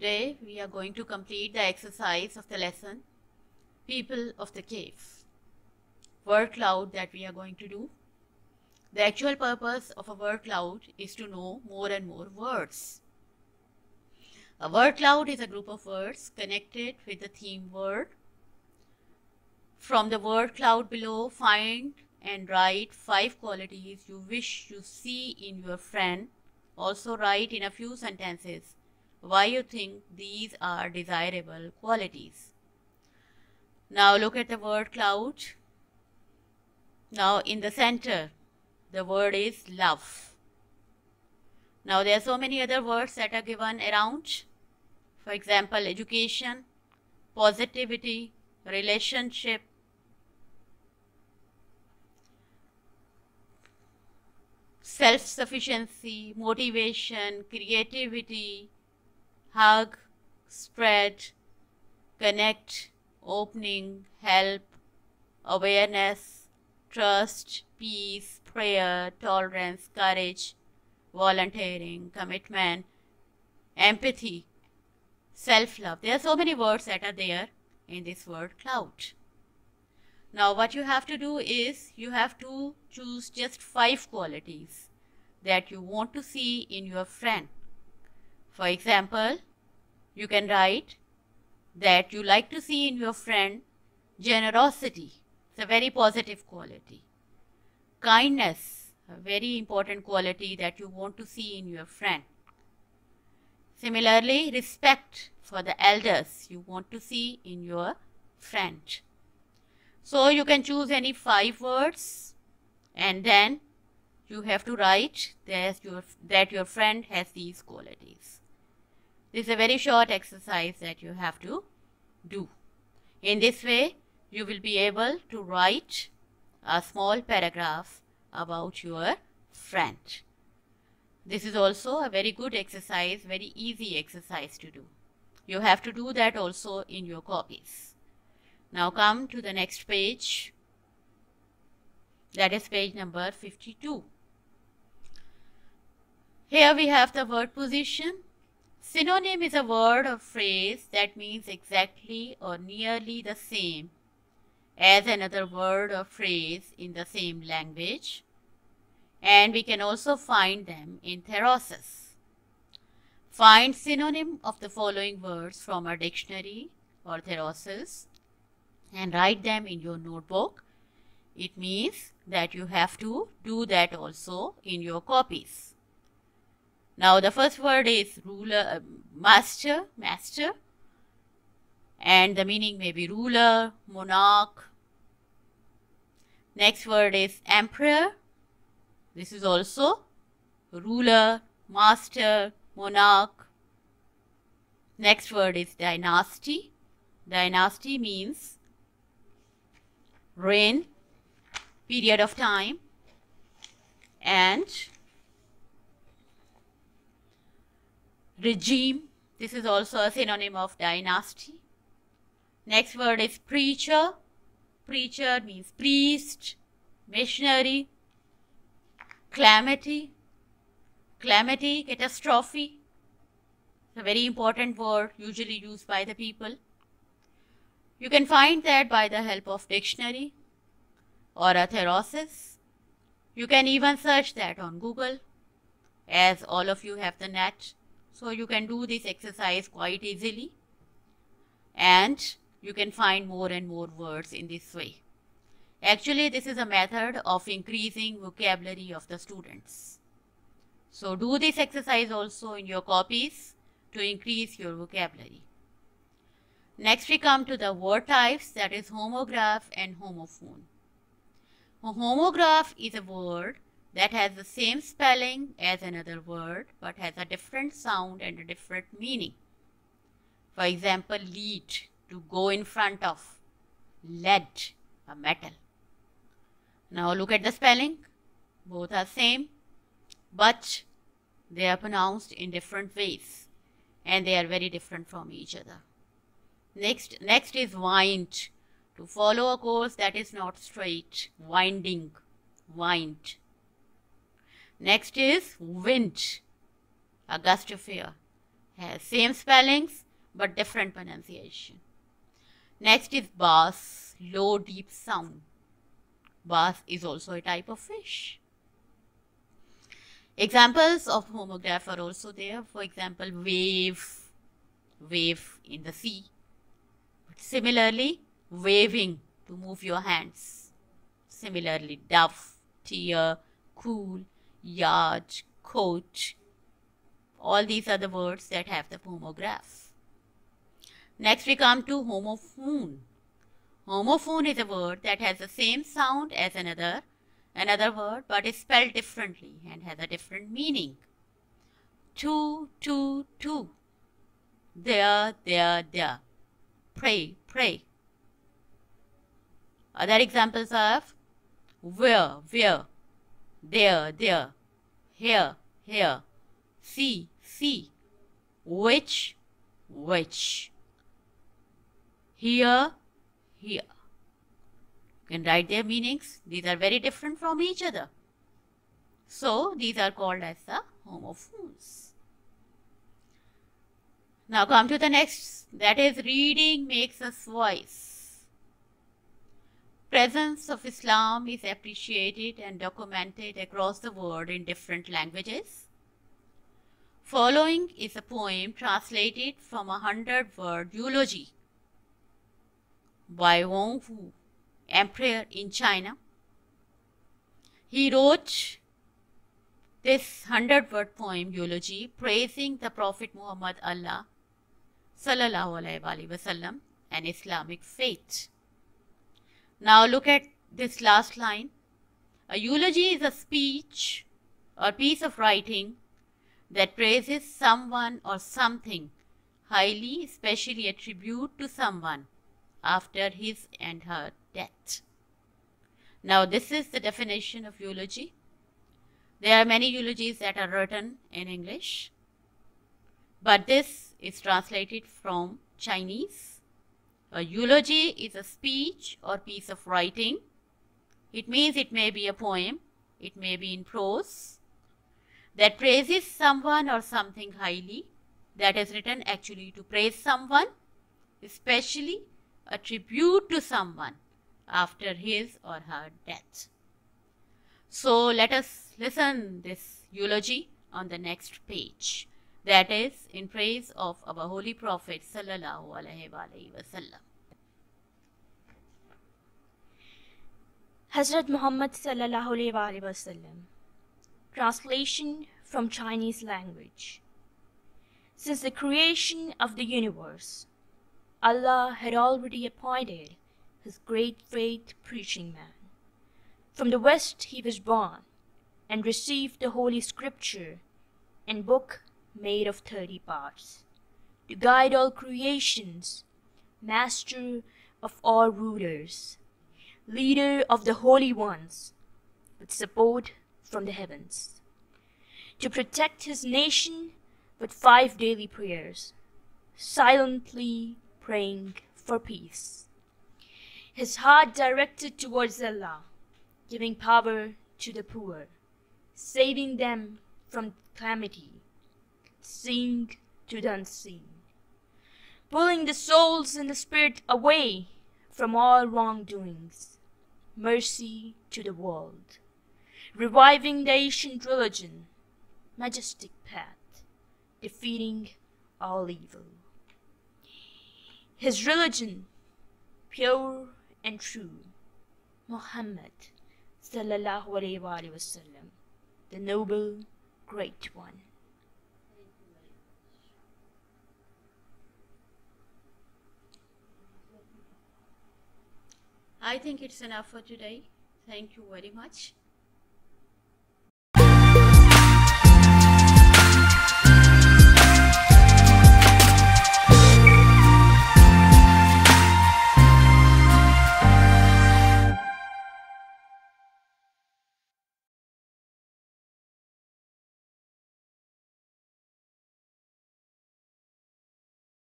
Today we are going to complete the exercise of the lesson People of the Cave. Word cloud that we are going to do. The actual purpose of a word cloud is to know more and more words. A word cloud is a group of words connected with the theme word. From the word cloud below, find and write 5 qualities you wish you see in your friend. Also write in a few sentences why you think these are desirable qualities. Now look at the word cloud. Now in the center, the word is love. Now there are so many other words that are given around. For example, education, positivity, relationship, self-sufficiency, motivation, creativity, hug, spread, connect, opening, help, awareness, trust, peace, prayer, tolerance, courage, volunteering, commitment, empathy, self-love. There are so many words that are there in this word cloud. Now what you have to do is you have to choose just 5 qualities that you want to see in your friend. For example, you can write that you like to see in your friend generosity. It's a very positive quality. Kindness, a very important quality that you want to see in your friend. Similarly, respect for the elders you want to see in your friend. So you can choose any 5 words and then you have to write that your friend has these qualities. This is a very short exercise that you have to do. In this way, you will be able to write a small paragraph about your friend. This is also a very good exercise, very easy exercise to do. You have to do that also in your copies. Now come to the next page. That is page number 52. Here we have the word position. Synonym is a word or phrase that means exactly or nearly the same as another word or phrase in the same language, and we can also find them in thesaurus. Find synonym of the following words from a dictionary or thesaurus and write them in your notebook. It means that you have to do that also in your copies. Now the first word is ruler, master, and the meaning may be ruler, monarch. Next word is emperor. This is also ruler, master, monarch. Next word is dynasty. Dynasty means reign, period of time, and regime. This is also a synonym of dynasty. Next word is preacher. Preacher means priest, missionary. Calamity. Calamity, catastrophe. It's a very important word usually used by the people. You can find that by the help of dictionary or a thesaurus. You can even search that on Google, as all of you have the net. So you can do this exercise quite easily and you can find more and more words in this way. Actually, this is a method of increasing vocabulary of the students. So do this exercise also in your copies to increase your vocabulary. Next we come to the word types, that is homograph and homophone. A homograph is a word that has the same spelling as another word but has a different sound and a different meaning. For example, lead, to go in front of, lead, a metal. Now look at the spelling. Both are same, but they are pronounced in different ways and they are very different from each other. Next is wind, to follow a course that is not straight, winding, wind. Next is wind, a gust of air. has same spellings but different pronunciation. Next is bass, low deep sound. Bass is also a type of fish. Examples of homograph are also there. For example, wave, wave in the sea. Similarly, waving, to move your hands. Similarly, dove, tear, cool, yard, coat. All these are the words that have the homograph. Next we come to homophone. Homophone is a word that has the same sound as another word but is spelled differently and has a different meaning. To, to. There, there. Pray, pray. Other examples of where, there, here, see, which, here. You can write their meanings. These are very different from each other. So these are called as the homophones. Now come to the next, that is reading makes us wise. Presence of Islam is appreciated and documented across the world in different languages. Following is a poem translated from a 100-word eulogy by Wang Hu, emperor in China. He wrote this 100-word poem eulogy praising the Prophet Muhammad Allah sallallahu alaihi wasallam and Islamic faith. Now look at this last line. A eulogy is a speech or piece of writing that praises someone or something highly, especially a tribute to someone after his and her death. Now this is the definition of eulogy. There are many eulogies that are written in English, but this is translated from Chinese. A eulogy is a speech or piece of writing. It means it may be a poem, it may be in prose, that praises someone or something highly, that is written actually to praise someone, especially a tribute to someone after his or her death. So let us listen this eulogy on the next page, that is in praise of our Holy Prophet sallallahu alaihi wasallam. Hazrat Muhammad sallallahu alaihi wasallam. Translation from Chinese language. Since the creation of the universe, Allah had already appointed his great faith preaching man. From the west he was born and received the holy scripture and book made of 30 parts, to guide all creations, master of all rulers, leader of the holy ones, with support from the heavens, to protect his nation with 5 daily prayers, silently praying for peace. His heart directed towards Allah, giving power to the poor, saving them from calamity, seeing to the unseen, pulling the souls and the spirit away from all wrongdoings, mercy to the world, reviving the ancient religion, majestic path, defeating all evil. His religion, pure and true, Muhammad sallallahu alaihi wasallam, the noble, great one. I think it's enough for today. Thank you very much.